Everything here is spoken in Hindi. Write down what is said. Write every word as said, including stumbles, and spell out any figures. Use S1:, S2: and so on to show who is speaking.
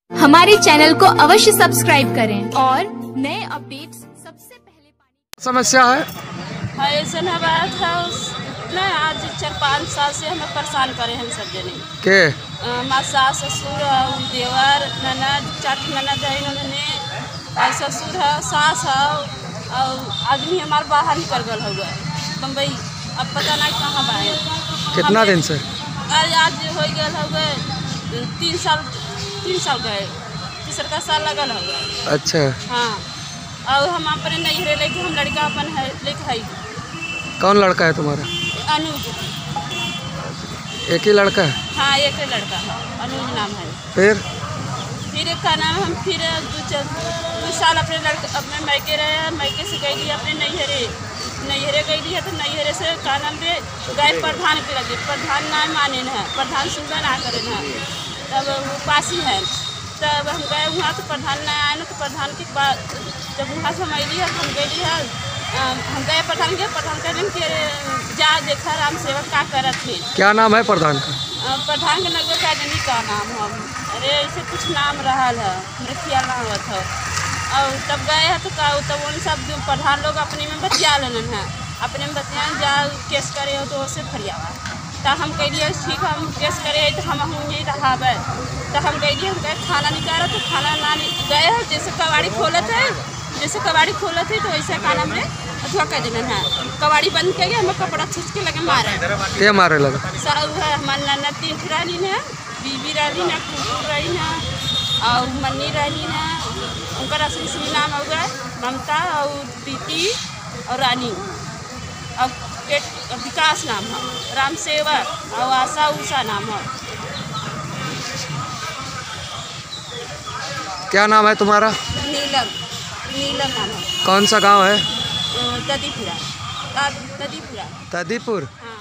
S1: हमारे चैनल को अवश्य सब्सक्राइब करें और नए अपडेट्स सबसे पहले पाने।
S2: समस्या है
S3: ऐसा बात है ना, आज चार पाँच साल से हमें परेशान करे हम सब जने
S2: के
S3: हमारे सास ससुर देवर ननद चार ननद है, इन्होंने ससुर है सास है और आदमी हमारे बाहर निकल गल हो गए बम्बई। अब पता नहीं कहाँ बाए।
S2: कितना दिन से?
S3: आज आज हो गए हो गए तीन साल तीन साल गए तीसर का साल लगल हो गए।
S2: अच्छा
S3: हाँ, और हम अपने नैहरे लेके हम लड़का अपन है लेके है।
S2: कौन लड़का है तुम्हारा?
S3: अनुज।
S2: एक ही लड़का है?
S3: हाँ एक ही लड़का है, अनुज नाम है।
S2: फिर
S3: फिर का नाम हम फिर दो दो साल अपने लड़के अपने मैके रहे, मैके से गई अपने नैहरे नैहरे गई है तो नैहरे से का नाम रे गए प्रधान के लगे। प्रधान ना माने न है, प्रधान सुनना ना करे न, तब वो पासी है। तब हम गए वहाँ तो प्रधान ना आए ना, तो प्रधान के बाद जब वहाँ से हम अली है हम गई है हम गए प्रधान के प्रधान कह कि जा देखा राम सेवक का करत थे।
S2: क्या नाम है प्रधान का?
S3: प्रधान के नगर का जनी का नाम हम अरे ऐसे कुछ नाम रहा है मेरे ख्याल ना हुआ था। और तब गए हैं तो का तब उन सब प्रधान लोग अपने में बतिया लेन है, अपने में बतिया जा केस करे हो तो उससे फरियावा। तो हम कह लिए ठीक है हम केस करे तो हम नहीं रहा तो हम कह लिए हम गए खाना निकाला तो खाना ना गए हैं जैसे कबाड़ी खोले थे जैसे कबाड़ी खोले थे तो वैसे खाना में अथवा कह देना है कबाड़ी बंद करके हमें कपड़ा खींच के लगे मारे।
S2: क्या मारे लगा?
S3: सब है हमारे ननद तीन रानी ने बीबी रानी ने कुकुर रही ने और मन्नी रानी ने उनका असली असली नाम हो गए ममता और प्रीति और रानी और विकास नाम है, राम सेवक और आशा उषा नाम है।
S2: क्या नाम है तुम्हारा?
S3: नीलम नीलम नाम है।
S2: कौन सा गांव है?
S3: तदीपुरा तदीपुरा
S2: तदीपुर।
S3: हाँ।